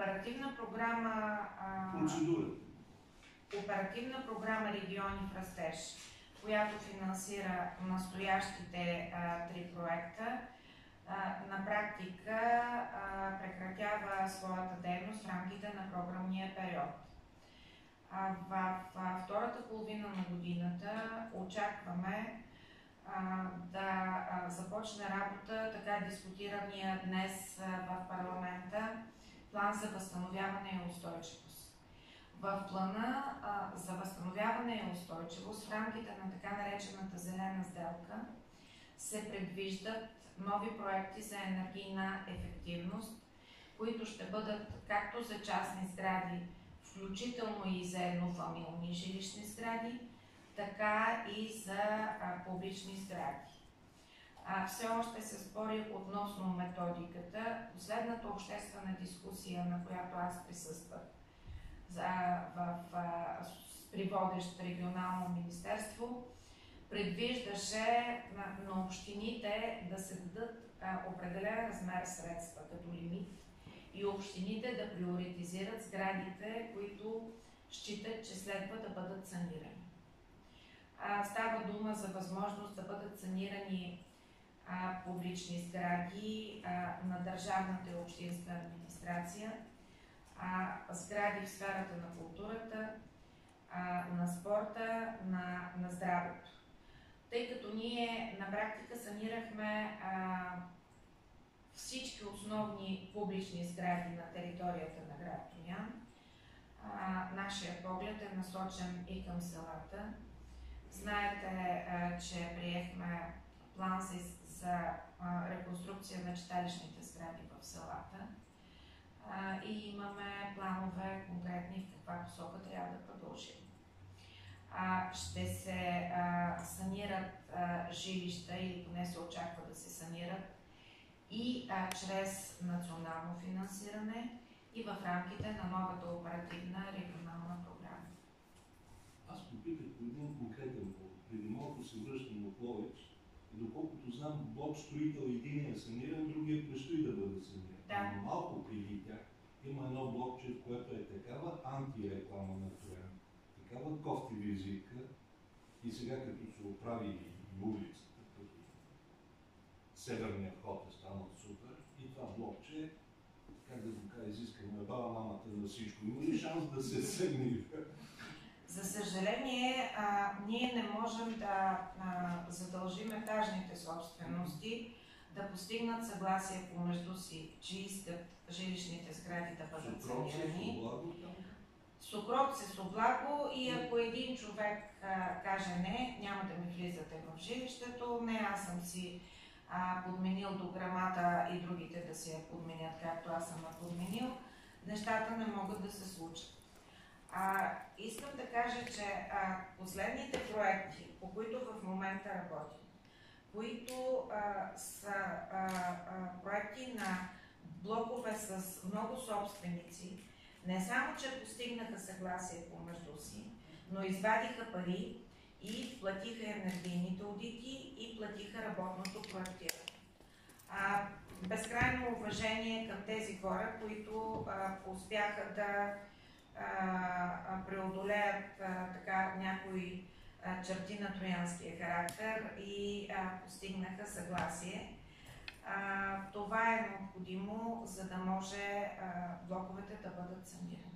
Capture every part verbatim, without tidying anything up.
Оперативна програма а, Процедура. Оперативна програма Региони в растеж, която финансира настоящите а, три проекта, а, на практика а, прекратява своята дейност в рамките на програмния период. А, в, в втората половина на годината очакваме а, да а, започне работа така дискутирания днес а, в парламента план за възстановяване и устойчивост. В плана а, за възстановяване и устойчивост в рамките на така наречената зелена сделка се предвиждат нови проекти за енергийна ефективност, които ще бъдат както за частни сгради, включително и за еднофамилни жилищни сгради, така и за а, публични сгради. А, все още се спори относно методиката. Последната обществена дискусия, на която аз присъствах за, в, в, при водещ регионално министерство, предвиждаше на, на общините да се дадат а, определен размер средства като лимит и общините да приоритизират сградите, които считат, че следва да бъдат санирани. А, става дума за възможност да бъдат санирани а, публични сгради а, на държавната и общинска администрация, а, сгради в сферата на културата, а, на спорта, на, на здравето. Тъй като ние на практика санирахме а, всички основни публични сгради на територията на град Троян, а, нашия поглед е насочен и към селата. Знаете, а, че приехме план за, за а, реконструкция на читалищните сгради в селата а, и имаме планове конкретни в каква посока трябва да продължим. А, ще се а, санират а, жилища, или поне се очаква да се санират, и а, чрез национално финансиране и в рамките на новата оперативна регионална програма. Аз попитах по един конкретен повод. Преди малко се връщам от Ловеч и доколкото знам, блок строител един е саниран, другия предстои да бъде саниран. Да. Но малко преди тях има едно блокче, в което е такава антиреклама на Троян, такава кофти визитка, и сега като се оправи и улицата, като северният вход е станал супер, и това блокче, как да го кажа, изискаме баба мамата на всичко. Има ли шанс да се санира? За съжаление, а, ние не можем да а, задължим етажните собствености да постигнат съгласие помежду си, че искат жилищните сгради да бъдат санирани. Сукрот се с облаго, и ако един човек а, каже не, няма да ми влизате в жилището, не, аз съм си а, подменил дограмата и другите да си я подменят, както аз съм я подменил, нещата не могат да се случат. А, искам да кажа, че а, последните проекти, по които в момента работим, които а, са а, а, проекти на блокове с много собственици, не само, че постигнаха съгласие помежду си, но извадиха пари и платиха енергийните одити и платиха работното проектиране. А, безкрайно уважение към тези хора, които а, успяха да а, преодолеят а, така някои а, черти на троянския характер и а, постигнаха съгласие. А, това е необходимо, за да може а, блоковете да бъдат санирани.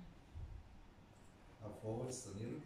А в Ловеч санират?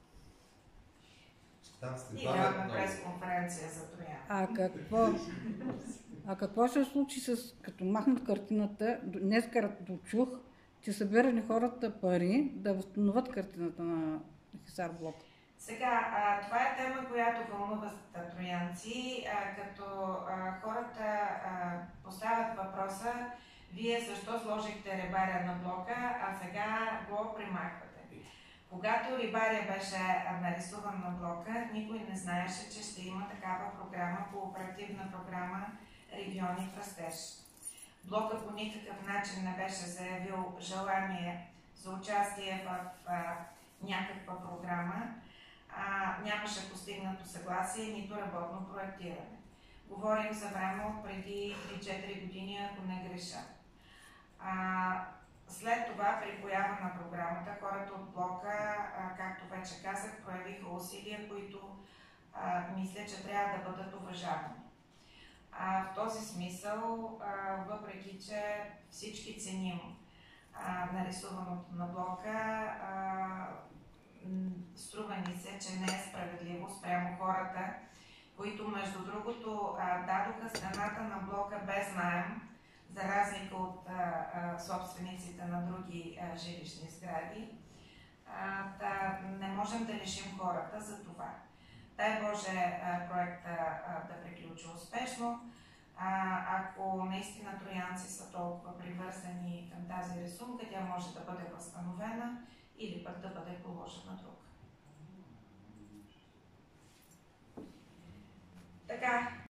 Там сте Ние имаме пресконференция за Троян. А какво, а какво ще случи с, като махнат картината? Днес дочух, че събирали хората пари да възстановят картината на Хисар блок. Сега, а, това е тема, която вълнува троянци, а, като а, хората а, поставят въпроса: вие защо сложихте рибаря на блока, а сега го примахвате? Когато рибаря беше нарисуван на блока, никой не знаеше, че ще има такава програма по оперативна програма Региони в растеж. Блока по никакъв начин не беше заявил желание за участие в а, някаква програма. А, нямаше постигнато съгласие, нито работно проектиране. Говорим за време от преди четири години, ако не греша. А, След това, при поява на програмата, хората от блока, а, както вече казах, проявиха усилия, които а, мисля, че трябва да бъдат уважавани. А, в този смисъл, а, въпреки че всички ценим а, нарисуваното на блока, а, струва ни се, че не е справедливо спрямо хората, които между другото а, дадоха стената на блока без наем, за разлика от а, а, собствениците на други а, жилищни сгради. А, да, не можем да лишим хората за това. Дай Боже а, проекта а, да приключи успешно. А, ако наистина троянци са толкова привързани към тази рисунка, тя може да бъде възстановена или пък да бъде положена друг. Така,